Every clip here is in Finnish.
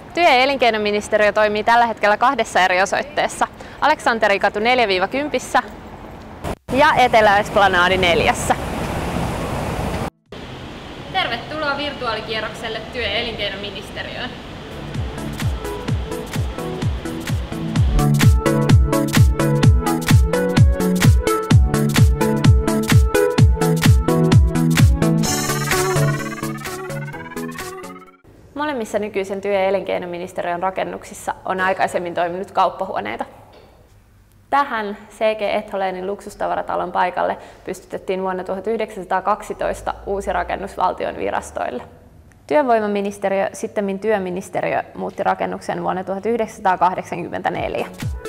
Työ- ja elinkeinoministeriö toimii tällä hetkellä 2 eri osoitteessa. Aleksanterikatu 4-10 ja Etelä-Esplanadi 4. Tervetuloa virtuaalikierrokselle työ- ja elinkeinoministeriöön. Molemmissa nykyisen työ- ja elinkeinoministeriön rakennuksissa on aikaisemmin toiminut kauppahuoneita. Tähän C.G. Etholenin luksustavaratalon paikalle pystytettiin vuonna 1912 uusi rakennus valtion virastoille. Työvoimaministeriö, sittemmin työministeriö, muutti rakennuksen vuonna 1984.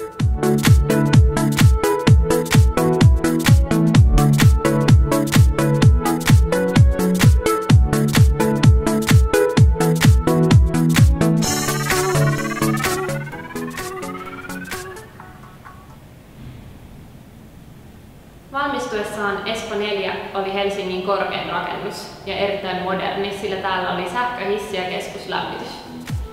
Valmistuessaan Espoo 4 oli Helsingin korkein rakennus ja erittäin moderni, sillä täällä oli sähköhissi ja keskuslämmitys.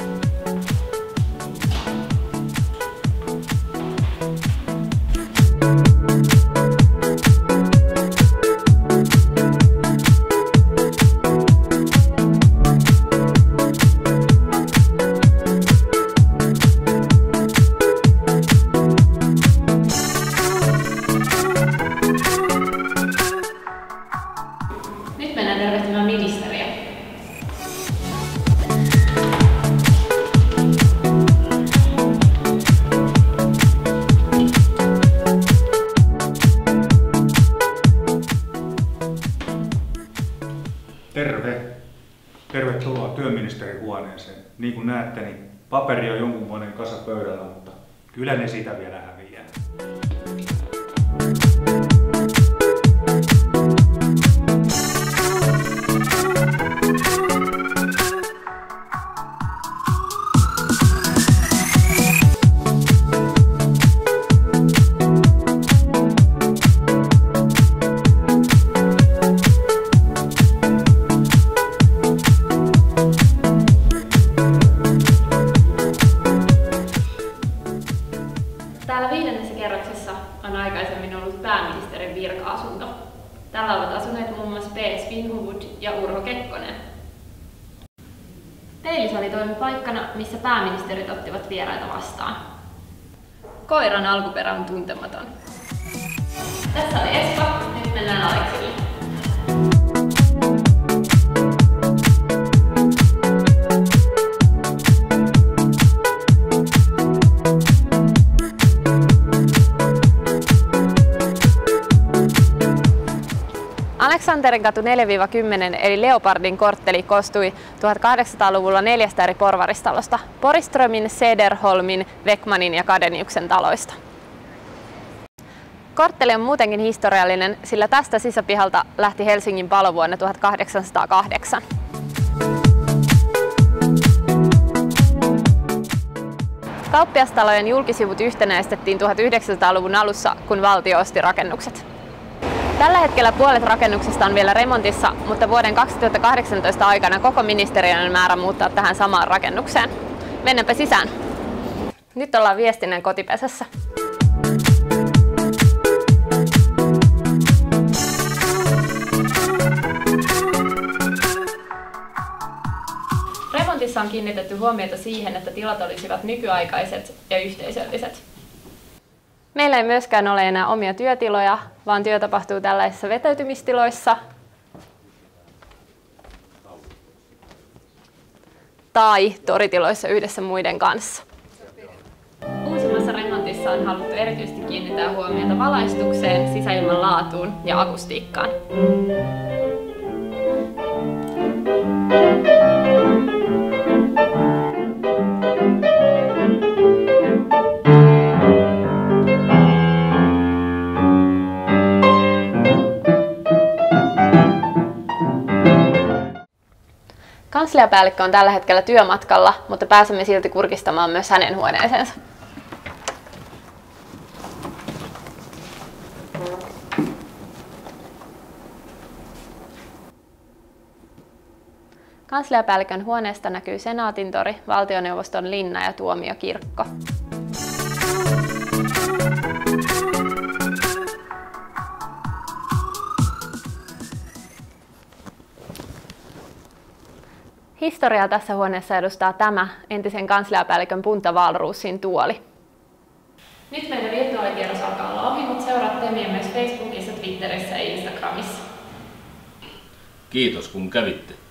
Nyt mennään tervehtimään ministeriä. Terve. Tervetuloa työministerin huoneeseen. Niin kuin näette, niin paperi on jonkunmoinen kasa pöydällä, mutta kyllä ne sitä vielä häviää. Täällä 5. kerroksessa on aikaisemmin ollut pääministerin virka-asunto. Täällä ovat asuneet muun muassa P.S. Vinhuvud ja Urho Kekkonen. Peilisali toimi paikkana, missä pääministerit ottivat vieraita vastaan. Koiran alkuperä on tuntematon. Tässä oli Espoo, nyt mennään Aleksille. Aleksanterikatu 4-10 eli Leopardin kortteli koostui 1800-luvulla 4 eri porvaristalosta: Poriströmin, Cederholmin, Weckmanin ja Kadeniuksen taloista. Kortteli on muutenkin historiallinen, sillä tästä sisäpihalta lähti Helsingin palo vuonna 1808. Kauppiastalojen julkisivut yhtenäistettiin 1900-luvun alussa, kun valtio osti rakennukset. Tällä hetkellä puolet rakennuksesta on vielä remontissa, mutta vuoden 2018 aikana koko ministeriön on määrä muuttaa tähän samaan rakennukseen. Mennäänpä sisään. Nyt ollaan viestinnän kotipesässä. Remontissa on kiinnitetty huomiota siihen, että tilat olisivat nykyaikaiset ja yhteisölliset. Meillä ei myöskään ole enää omia työtiloja, vaan työ tapahtuu tällaisissa vetäytymistiloissa tai toritiloissa yhdessä muiden kanssa. Uusimmassa remontissa on haluttu erityisesti kiinnittää huomiota valaistukseen, sisäilman laatuun ja akustiikkaan. Kansliapäällikkö on tällä hetkellä työmatkalla, mutta pääsemme silti kurkistamaan myös hänen huoneeseensa. Kansliapäällikön huoneesta näkyy Senaatintori, Valtioneuvoston linna ja Tuomiokirkko. Historiaa tässä huoneessa edustaa tämä entisen kansliapäällikön Punta Wahlroosin tuoli. Nyt meidän virtuaalikierros alkaa olla ohi, mutta seuraa Temiä myös Facebookissa, Twitterissä ja Instagramissa. Kiitos kun kävitte.